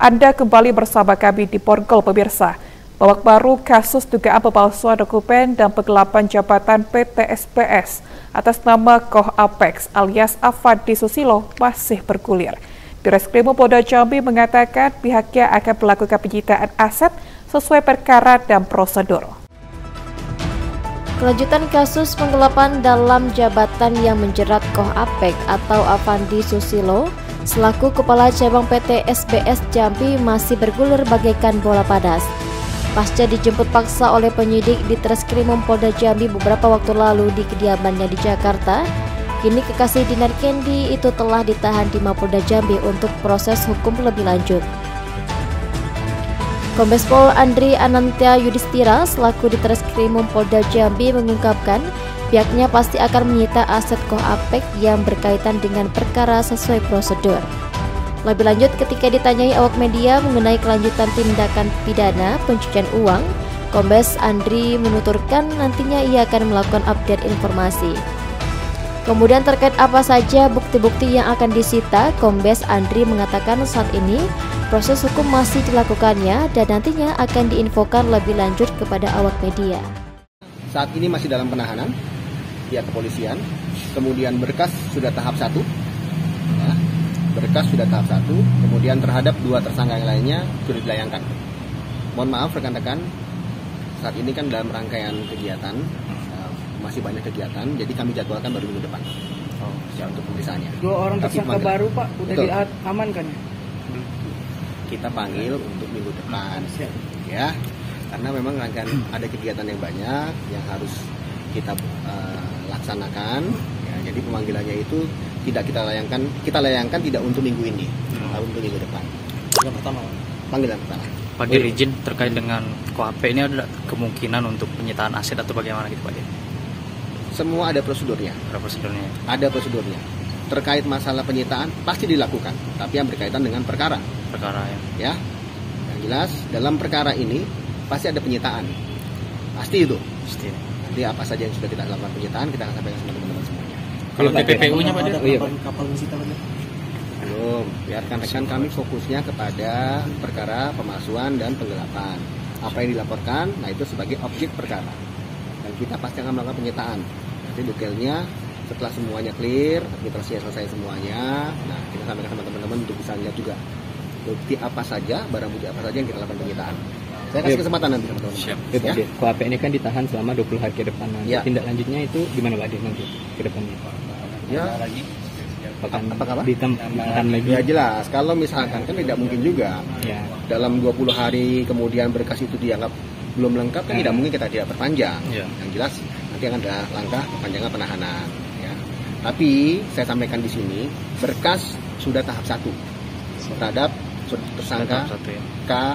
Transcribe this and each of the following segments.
Anda kembali bersama kami di Porgol pemirsa. Babak baru kasus dugaan pemalsuan dokumen dan penggelapan jabatan PT SBS atas nama Koh Apex alias Avandi Susilo masih bergulir. Direskrimum Polda Jambi mengatakan pihaknya akan melakukan penyitaan aset sesuai perkara dan prosedur. Kelanjutan kasus penggelapan dalam jabatan yang menjerat Koh Apex atau Avandi Susilo selaku Kepala Cabang PT SBS Jambi masih bergulir bagaikan bola panas. Pasca dijemput paksa oleh penyidik di Treskrimum Polda Jambi beberapa waktu lalu di kediamannya di Jakarta, kini kekasih Dinar Kendi itu telah ditahan di Mapolda Jambi untuk proses hukum lebih lanjut. Kombes Pol Andri Anantya Yudhistira selaku di Treskrimum Polda Jambi mengungkapkan pihaknya pasti akan menyita aset Koh Apex yang berkaitan dengan perkara sesuai prosedur. Lebih lanjut ketika ditanyai awak media mengenai kelanjutan tindakan pidana pencucian uang, Kombes Andri menuturkan nantinya ia akan melakukan update informasi. Kemudian terkait apa saja bukti-bukti yang akan disita, Kombes Andri mengatakan saat ini proses hukum masih dilakukannya dan nantinya akan diinfokan lebih lanjut kepada awak media. Saat ini masih dalam penahanan pihak kepolisian, kemudian berkas sudah tahap 1, ya, berkas sudah tahap 1, kemudian terhadap 2 tersangka yang lainnya sudah dilayangkan. Mohon maaf rekan-rekan, saat ini kan dalam rangkaian kegiatan, masih banyak kegiatan, jadi kami jadwalkan baru minggu depan untuk pemeriksaannya. 2 orang tersangka baru Pak, udah diamankan ya? Kita panggil untuk minggu depan, ya, karena memang rangkaian ada kegiatan yang banyak yang harus kita laksanakan, ya, jadi pemanggilannya itu tidak kita layangkan tidak untuk minggu ini, untuk minggu depan. Panggilan pertama. Pak Dir, izin terkait dengan Koh Apex ini ada kemungkinan untuk penyitaan aset atau bagaimana gitu Pak Dir? Semua ada prosedurnya. Ada prosedurnya. Terkait masalah penyitaan pasti dilakukan, tapi yang berkaitan dengan perkara ya. Yang jelas dalam perkara ini pasti ada penyitaan. Pasti itu. Nanti apa saja yang sudah kita lakukan penyitaan kita akan sampaikan sama teman-teman semuanya. Kalau TPPU-nya Pak Dir? Kapal disita Pak Dir? Belum. Biarkan rekan kami fokusnya kepada perkara pemalsuan dan penggelapan. Apa yang dilaporkan, nah itu sebagai objek perkara. Dan kita pasti akan melakukan penyitaan. Nanti detailnya setelah semuanya clear, administrasinya selesai semuanya, nah kita sampaikan sama teman-teman untuk bisa lihat juga bukti apa saja, barang bukti apa saja yang kita lakukan penyitaan. Saya kasih kesempatan nanti teman-teman. Siap. Ya. Koh Apex ini kan ditahan selama 20 hari ke depan. Nanti tindak lanjutnya itu gimana Pak Dir nanti ke depannya? Ya. Apakah ditahan lagi? Ya jelas, kalau misalkan kan tidak mungkin juga. Ya. Dalam 20 hari kemudian berkas itu dianggap belum lengkap kan tidak mungkin kita tidak perpanjang. Ya. Yang jelas nanti akan ada langkah perpanjangan penahanan. Ya. Tapi saya sampaikan di sini berkas sudah tahap 1 terhadap tersangka KA.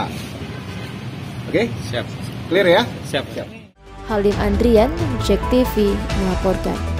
Oke? Siap. Clear ya? Siap. Halim Andrian, JEK TV melaporkan.